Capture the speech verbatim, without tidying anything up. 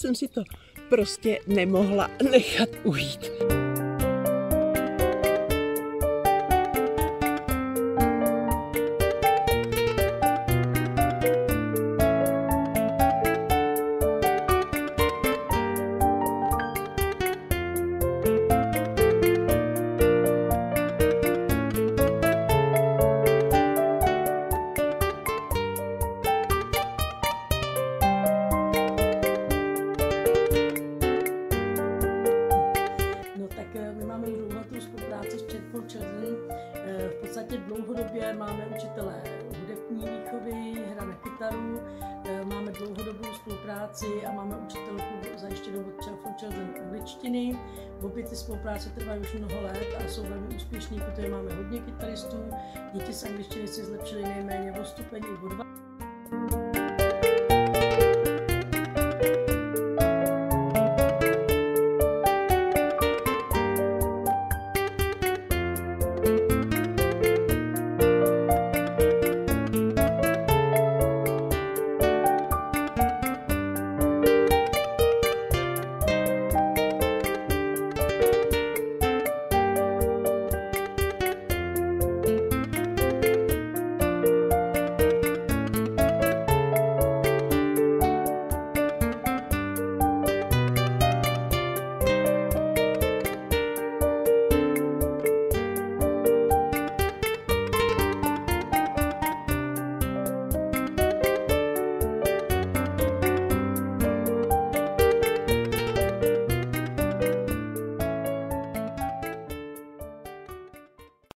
jsem si to prostě nemohla nechat ujít. V podstatě dlouhodobě máme učitele hudební výchovy, hra na kytaru, máme dlouhodobou spolupráci a máme učitelku zajištěnou od Children Children angličtiny. Obě ty spolupráce trvají už mnoho let a jsou velmi úspěšní, protože máme hodně kytaristů. Děti z angličtiny si zlepšily nejméně o stupeň i o dva. Thank you.